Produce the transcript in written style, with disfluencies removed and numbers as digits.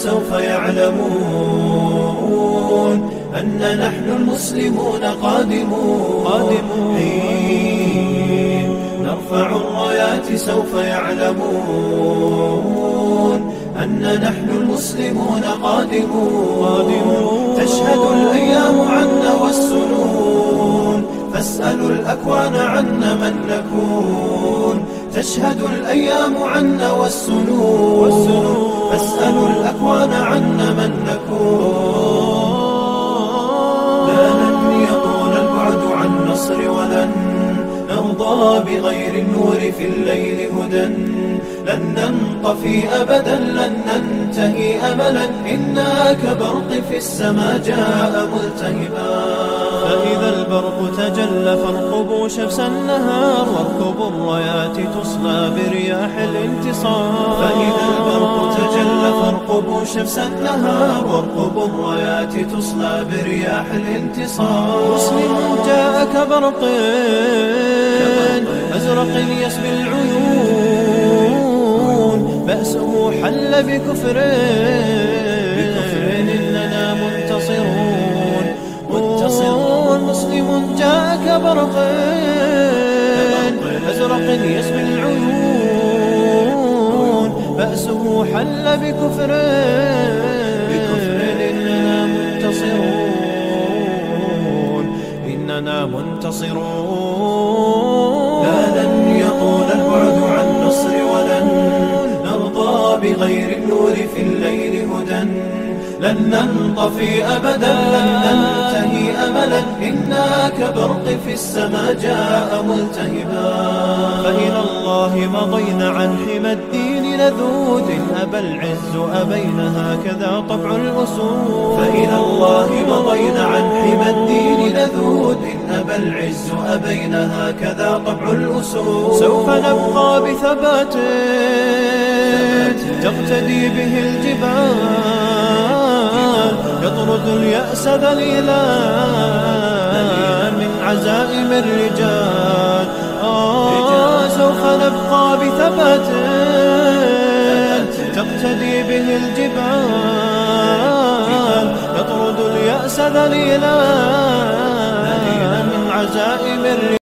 سوف يعلمون أن نحن المسلمون قادمون. حين نرفع الرايات سوف يعلمون أن نحن المسلمون قادمون. تشهد الأيام عنا والسنون فاسألوا الأكوان عنا من نكون. تشهد الأيام عنا والسنون فاسألوا الأكوان عنا من نكون. لن يطول البعد عن نصر ولن نرضى بغير النور في الليل هدى. لن ننطفي أبدا لن ننتهي أملا إنا كبرق في السماء جاء ملتهبا. فإذا البرق تجلى فارقبوا شمس النهار واركبوا الرايات تصلى برياح الانتصار. فإذا البرق تجلى فارقبوا شمس النهار واركبوا الرايات تصلى برياح الانتصار. مسلم جاء كبرق أزرق يسبي العيون بأسه حل بكفر إننا منتصرون. مسلم جاء كبرق أزرق يسبي العيون بأسه حل بكفر إننا منتصرون. لن يطول البعد عن نصر ولن نرضى بغير النور في الليل هدى. لن ننطفي أبدا لن ننتهي أملا إنا كبرق في السماء جاء ملتهبا. فإلى الله مضينا عن حمى الدين نذود أبى العز أبين هكذا طبع الأسود. فإلى الله مضينا عن حمى الدين نذود أبى العز أبين هكذا طبع الأسود. سوف نبقى بثبات تقتدي به الجبال يطرد اليأس ذليلا من عزائم الرجال. سوف نبقى بثبات تقتدي به الجبال يطرد اليأس ذليلا